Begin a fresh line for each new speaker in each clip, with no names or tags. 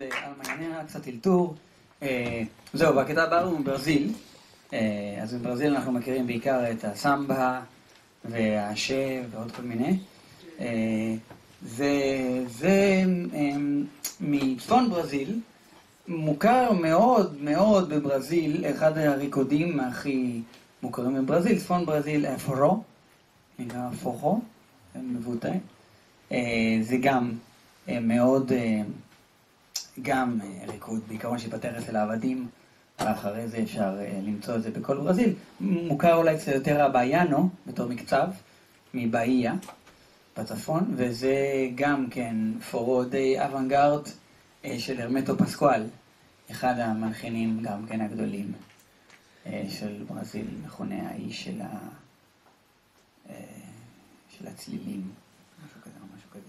על מעניין קצת אלתור. זהו, בקטע הבא הוא מברזיל. אז בברזיל אנחנו מכירים בעיקר את הסמבה והאשה ועוד כל מיני. זה מצפון ברזיל, מוכר מאוד מאוד בברזיל, אחד הריקודים הכי מוכרים בברזיל, צפון ברזיל, פורו, נקרא פוחו, מבוטא. זה גם מאוד, גם ריקוד, בעיקרון שיפתח אצל העבדים, ואחרי זה אפשר למצוא את זה בכל ברזיל. מוכר אולי קצת יותר הבאיאנו, בתור מקצב, מבאיה, בצפון, וזה גם כן פורו די אוונגרד של הרמטו פסקואל, אחד המלחינים גם כן הגדולים של ברזיל, מכונה האיש של הצלילים, משהו כזה או משהו כזה.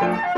Thank you.